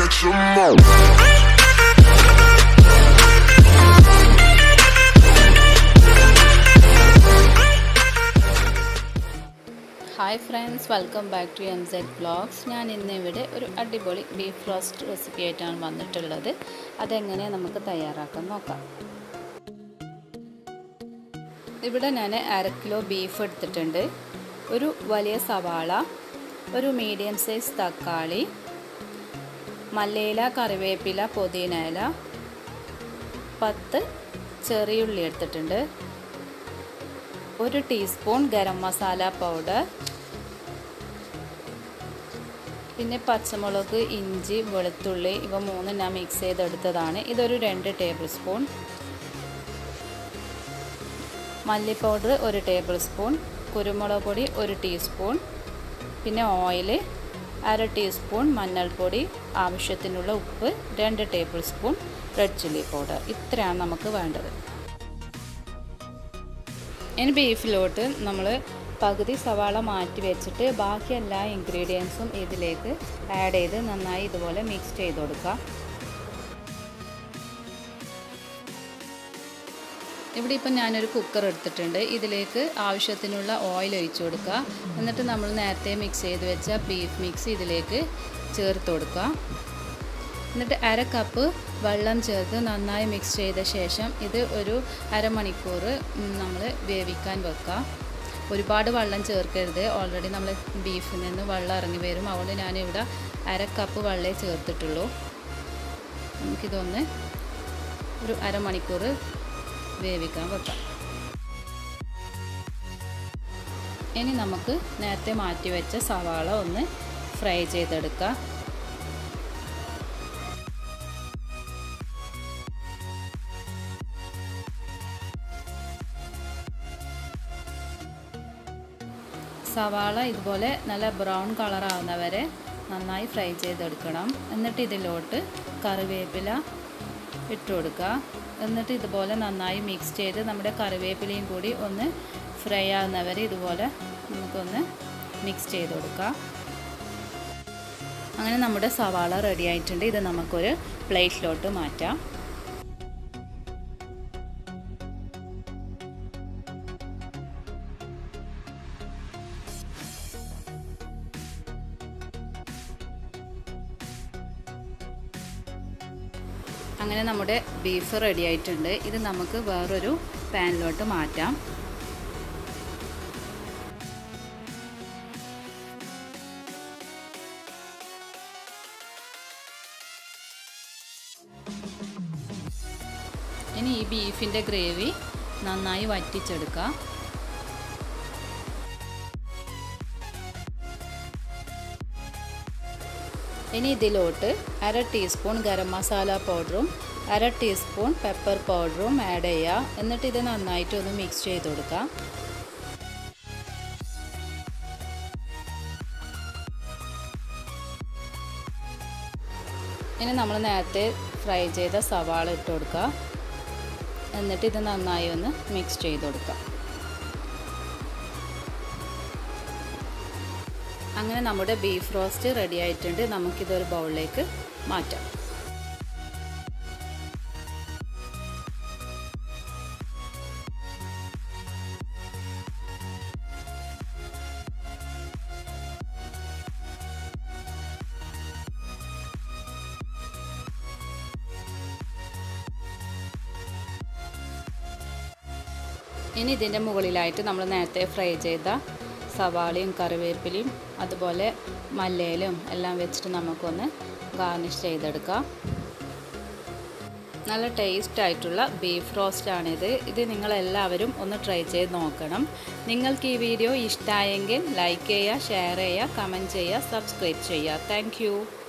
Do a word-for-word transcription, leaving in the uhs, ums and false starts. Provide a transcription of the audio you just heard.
get some more. Hi friends, welcome back to M Z Vlogs. ഞാൻ ഇന്ന് ഇവിടെ ഒരു അടിപൊളി ബീഫ് റോസ്റ്റ് റെസിപ്പി ആയിട്ടാണ് വന്നിട്ടുള്ളത്. അതെങ്ങനെ നമുക്ക് തയ്യാറാക്കാൻ നോക്കാം. ഇവിടെ ഞാൻ അര കിലോ ബീഫ് എടുത്തിട്ടുണ്ട്. ഒരു വലിയ സവാള, ഒരു മീഡിയം സൈസ് തക്കാളി, മല്ലിയില, കറിവേപ്പില, പുതിനയില, പത്ത് ചെറിയുള്ളി എടുത്തിട്ടുണ്ട്. ഒരു ടീസ്പൂൺ ഗരം മസാല പൗഡർ, പിന്നെ പച്ചമുളക്, ഇഞ്ചി, വെളുത്തുള്ളി ഇവ മൂന്നും ഞാൻ മിക്സ് ചെയ്തെടുത്തതാണ്. ഇതൊരു രണ്ട് ടേബിൾ സ്പൂൺ. മല്ലി പൗഡർ ഒരു ടേബിൾ സ്പൂൺ, കുരുമുളക് പൊടി ഒരു ടീസ്പൂൺ, പിന്നെ ഓയിൽ അര ടീസ്പൂൺ, മഞ്ഞൾപ്പൊടി, ആവശ്യത്തിനുള്ള ഉപ്പ്, രണ്ട് table spoon red chilli powder. ഇത്രയാണ് നമുക്ക് വേണ്ടത്. ഇനി ബീഫിലോട്ട് നമ്മൾ പകുതി സവാള മാറ്റി വെച്ചിട്ട് ബാക്കി എല്ലാ ഇൻഗ്രീഡിയൻസും ഇതിലേക്ക് ആഡ് ചെയ്ത് നന്നായി ഇതുപോലെ മിക്സ് ചെയ്ത് കൊടുക്കുക. ഇവിടെ ഇപ്പം ഞാനൊരു കുക്കർ എടുത്തിട്ടുണ്ട്. ഇതിലേക്ക് ആവശ്യത്തിനുള്ള ഓയിൽ ഒഴിച്ചു കൊടുക്കുക. എന്നിട്ട് നമ്മൾ നേരത്തെ മിക്സ് ചെയ്ത് വെച്ച ബീഫ് മിക്സ് ഇതിലേക്ക് ചേർത്ത് കൊടുക്കുക. എന്നിട്ട് അര കപ്പ് വെള്ളം ചേർത്ത് നന്നായി മിക്സ് ചെയ്ത ശേഷം ഇത് ഒരു അരമണിക്കൂർ നമ്മൾ വേവിക്കാൻ വെക്കുക. ഒരുപാട് വെള്ളം ചേർക്കരുത്, ഓൾറെഡി നമ്മൾ ബീഫിൽ നിന്ന് വെള്ളം ഇറങ്ങി വരും. അതുകൊണ്ട് ഞാനിവിടെ അര കപ്പ് വെള്ളമേ ചേർത്തിട്ടുള്ളൂ. നമുക്കിതൊന്ന് ഒരു അരമണിക്കൂർ വേവിക്കാൻ വെക്കാം. ഇനി നമുക്ക് നേരത്തെ മാറ്റി വെച്ച സവാള ഒന്ന് ഫ്രൈ ചെയ്തെടുക്കാം. സവാള ഇതുപോലെ നല്ല ബ്രൗൺ കളർ ആവുന്നവരെ നന്നായി ഫ്രൈ ചെയ്തെടുക്കണം. എന്നിട്ട് ഇതിലോട്ട് കറിവേപ്പില ഇട്ട് കൊടുക്കുക. എന്നിട്ട് ഇതുപോലെ നന്നായി മിക്സ് ചെയ്ത് നമ്മുടെ കറിവേപ്പിലയും കൂടി ഒന്ന് ഫ്രൈ ആവുന്നവരെ ഇതുപോലെ നമുക്കൊന്ന് മിക്സ് ചെയ്ത് കൊടുക്കാം. അങ്ങനെ നമ്മുടെ സവാള റെഡി ആയിട്ടുണ്ട്. ഇത് നമുക്കൊരു പ്ലേറ്റിലോട്ട് മാറ്റാം. അങ്ങനെ നമ്മുടെ ബീഫ് റെഡി ആയിട്ടുണ്ട്. ഇത് നമുക്ക് വേറൊരു പാനിലോട്ട് മാറ്റാം. ഇനി ഈ ബീഫിൻ്റെ ഗ്രേവി നന്നായി വറ്റിച്ചെടുക്കാം. ഇനി ഇതിലോട്ട് അര ടീസ്പൂൺ ഗരം മസാല പൗഡറും അര ടീസ്പൂൺ പെപ്പർ പൗഡറും ആഡ് ചെയ്യുക. എന്നിട്ട് ഇത് നന്നായിട്ട് ഒന്ന് മിക്സ് ചെയ്ത് കൊടുക്കാം. ഇനി നമ്മൾ നേരത്തെ ഫ്രൈ ചെയ്ത സവാള ഇട്ട് കൊടുക്കുക. എന്നിട്ട് ഇത് നന്നായി ഒന്ന് മിക്സ് ചെയ്ത് കൊടുക്കാം. അങ്ങനെ നമ്മുടെ ബീഫ് റോസ്റ്റ് റെഡി ആയിട്ടുണ്ട്. നമുക്കിതൊരു ബൗളിലേക്ക് മാറ്റാം. ഇനി ഇതിൻ്റെ മുകളിലായിട്ട് നമ്മൾ നേരത്തെ ഫ്രൈ ചെയ്ത സവാളയും കറിവേപ്പിലയും അതുപോലെ മല്ലിയിലും എല്ലാം വെച്ചിട്ട് നമുക്കൊന്ന് ഗാർണിഷ് ചെയ്തെടുക്കാം. നല്ല ടേസ്റ്റ് ആയിട്ടുള്ള ബീഫ് റോസ്റ്റാണിത്. ഇത് നിങ്ങളെല്ലാവരും ഒന്ന് ട്രൈ ചെയ്ത് നോക്കണം. നിങ്ങൾക്ക് ഈ വീഡിയോ ഇഷ്ടമായെങ്കിൽ ലൈക്ക് ചെയ്യുക, ഷെയർ ചെയ്യുക, കമൻറ്റ് ചെയ്യുക, സബ്സ്ക്രൈബ് ചെയ്യുക. Thank U.